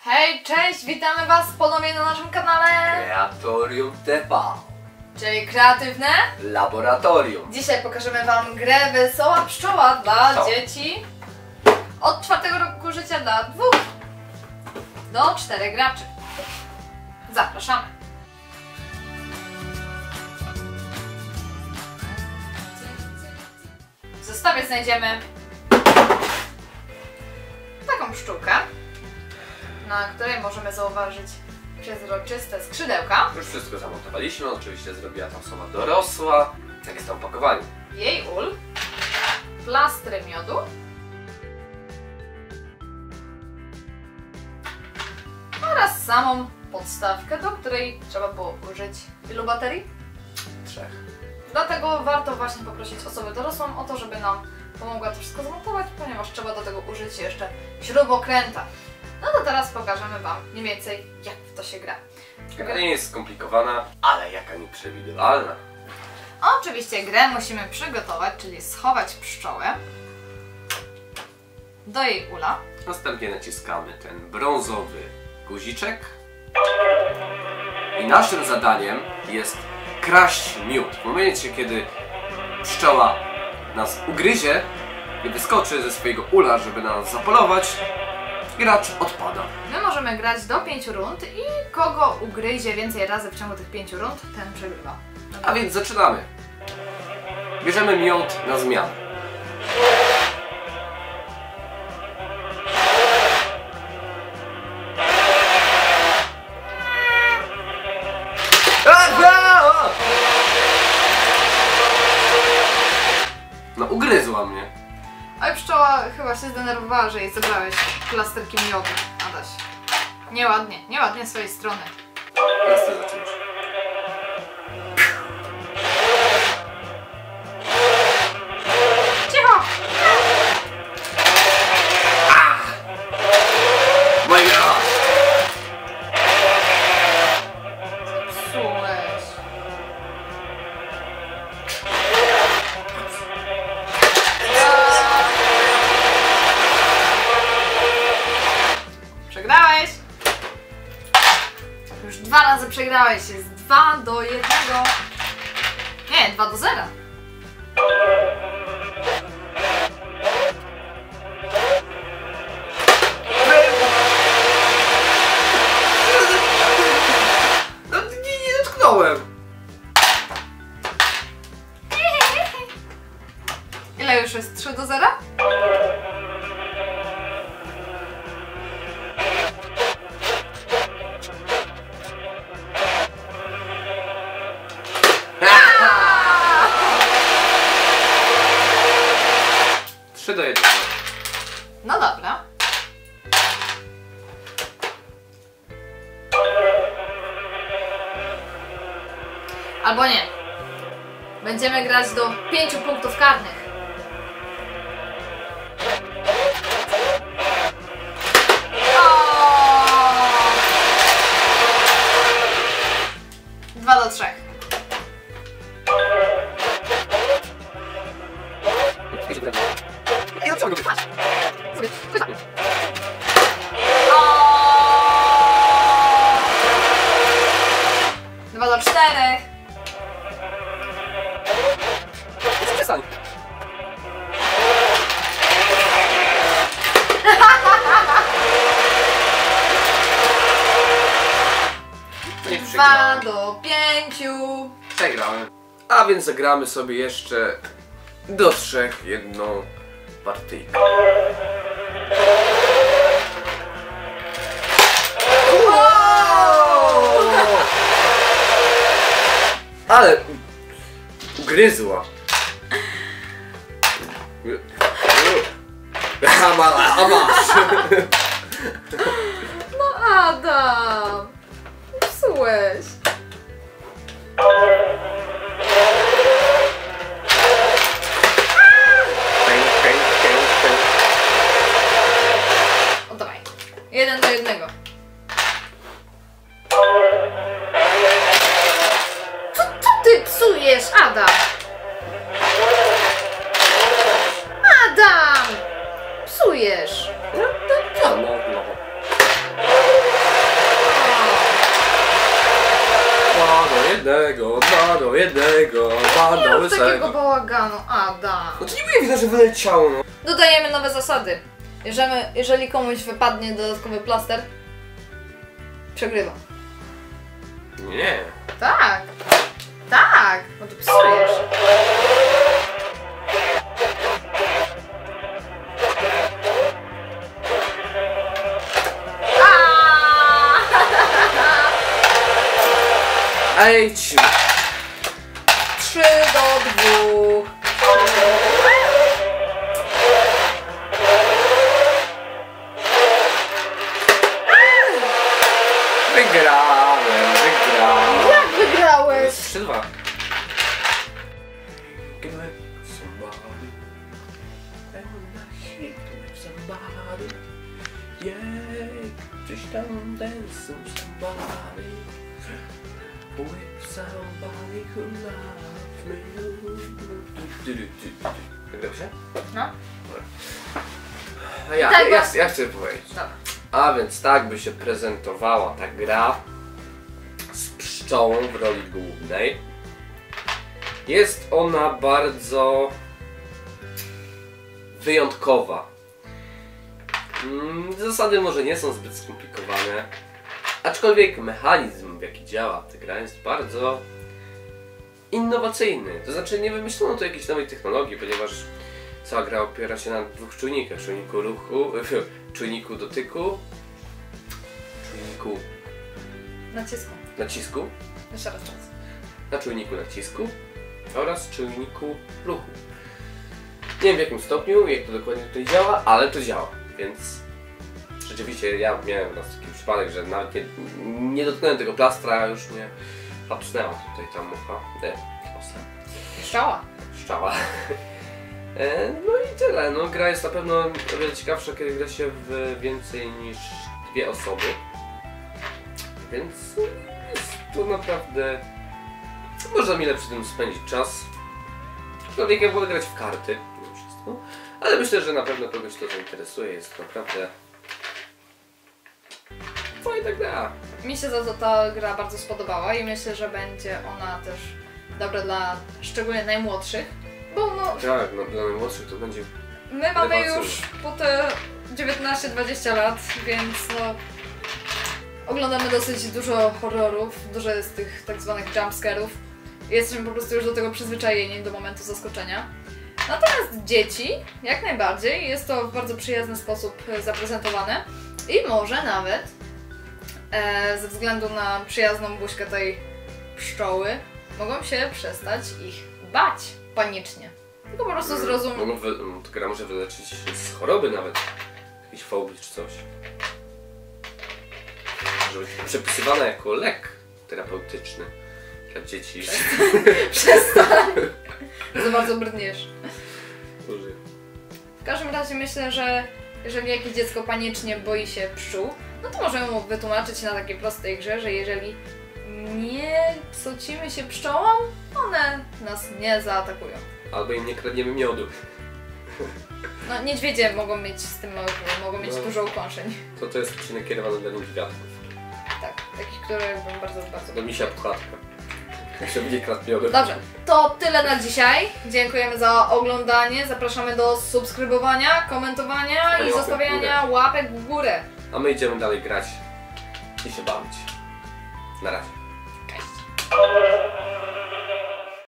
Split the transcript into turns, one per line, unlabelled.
Hej, cześć! Witamy Was ponownie na naszym kanale
Kreatorium TV,
czyli kreatywne
laboratorium.
Dzisiaj pokażemy Wam grę Wesoła Pszczoła dla dzieci od 4 roku życia do 2 do 4 graczy. Zapraszamy! W zestawie znajdziemy taką pszczółkę, na której możemy zauważyć przezroczyste skrzydełka.
Już wszystko zamontowaliśmy, oczywiście zrobiła to osoba dorosła. Jak jest to opakowanie?
Jej ul, plastry miodu oraz samą podstawkę, do której trzeba było użyć ilu baterii?
3.
Dlatego warto właśnie poprosić osobę dorosłą o to, żeby nam pomogła to wszystko zmontować, ponieważ trzeba do tego użyć jeszcze śrubokręta. No to teraz pokażemy Wam mniej więcej, jak w to się gra.
Gra nie jest skomplikowana, ale jaka nieprzewidywalna.
Oczywiście grę musimy przygotować, czyli schować pszczołę do jej ula.
Następnie naciskamy ten brązowy guziczek. I naszym zadaniem jest kraść miód. W momencie, kiedy pszczoła nas ugryzie i wyskoczy ze swojego ula, żeby nas zapolować, gracz odpada.
My możemy grać do 5 rund i kogo ugryzie więcej razy w ciągu tych 5 rund, ten przegrywa.
A więc zaczynamy. Bierzemy miód na zmianę. No ugryzła mnie.
Oj, pszczoła chyba się zdenerwowała, że jej zabrałeś plasterki miodu, Adaś. Nieładnie z swojej strony.
Teraz ty zaczniesz.
Cicho!
My God!
Psułeś. Przegrałeś! Już 2 razy przegrałeś, jest 2 do 1. Nie, 2 do 0.
No nie dotknąłem.
Ile już jest? 3 do 0?
Trzy do 1.
No dobra. Albo nie. Będziemy grać do 5 punktów karnych. O! 2 do 3. O! 2 do 4.
Przestań. Nie
2
przegrałem.
do 5.
Przegrałem. A więc zagramy sobie jeszcze do 3 jedną partyjkę. Ale ugryzła. A masz.
No Adam, psułeś. O dawaj, 1 do 1. Co ty psujesz, Adam? Adam! Psujesz!
No, no. jednego, 2 do 1,
Nie
do
rób takiego
łysego.
bałaganu, Adam.
No to nie mówię, widać, że wyleciało, no.
Dodajemy nowe zasady. Jeżeli komuś wypadnie dodatkowy plaster, przegrywa.
Nie.
Tak. Tak. Bo ty psujesz.
Ej,
3 do 2.
wygrałem.
Jak wygrałeś?
3-2. Give it somebody. And I hate with somebody. Yeah, gdzieś tam dance with somebody. With somebody who loves me. Wygrał się?
No.
A ja chcę powiedzieć.
Dobra.
A więc tak by się prezentowała ta gra z pszczołą w roli głównej. Jest ona bardzo wyjątkowa. Zasady może nie są zbyt skomplikowane, aczkolwiek mechanizm, w jaki działa ta gra, jest bardzo innowacyjny. To znaczy nie wymyślono tu jakiejś nowej technologii, ponieważ cała gra opiera się na 2 czujnikach. Czujniku ruchu, czujniku dotyku, czujniku nacisku,
Jeszcze raz.
na czujniku nacisku oraz czujniku ruchu. Nie wiem w jakim stopniu, jak to dokładnie tutaj działa, ale to działa, więc rzeczywiście ja miałem raz taki przypadek, że nawet nie dotknąłem tego plastra, a już mnie hapsnęła tutaj ta mucha. Szczała. No i tyle. No, gra jest na pewno o wiele ciekawsza, kiedy gra się w więcej niż 2 osoby. Więc jest to naprawdę... Można mile przy tym spędzić czas. Człowiek ja wolę grać w karty, mimo wszystko. Ale myślę, że na pewno kogoś to zainteresuje. Jest naprawdę fajna gra.
Mi się za to ta gra bardzo spodobała i myślę, że będzie ona też dobra dla szczególnie najmłodszych, bo no...
Tak, no, dla najmłodszych to będzie...
My mamy już po te 19-20 lat, więc no... Oglądamy dosyć dużo horrorów, dużo jest tych tak zwanych jumpscarów. Jesteśmy po prostu już do tego przyzwyczajeni, do momentu zaskoczenia. Natomiast dzieci, jak najbardziej, jest to w bardzo przyjazny sposób zaprezentowane i może nawet ze względu na przyjazną buźkę tej pszczoły mogą się przestać ich bać panicznie. Tylko po prostu zrozum...
Ta gra może wyleczyć z choroby nawet, jakiejś fobii czy coś. Może być przepisywana jako lek terapeutyczny dla dzieci.
Przestań! Za bardzo brniesz.
Boże.
W każdym razie myślę, że jeżeli jakieś dziecko panicznie boi się pszczół, no to możemy mu wytłumaczyć na takiej prostej grze, że jeżeli nie psocimy się pszczołą, one nas nie zaatakują.
Albo im nie kradniemy miodu.
No niedźwiedzie mogą mieć z tym mogą mieć dużo ukąszeń.
To jest odcinek kierowany dla niedźwiadków.
Tak, takich, które bym bardzo...
Do misia puchatka. Żeby nie kradł miodu.
Dobrze, to tyle na dzisiaj. Dziękujemy za oglądanie. Zapraszamy do subskrybowania, komentowania i zostawiania łapek w górę.
A my idziemy dalej grać i się bawić. Na razie.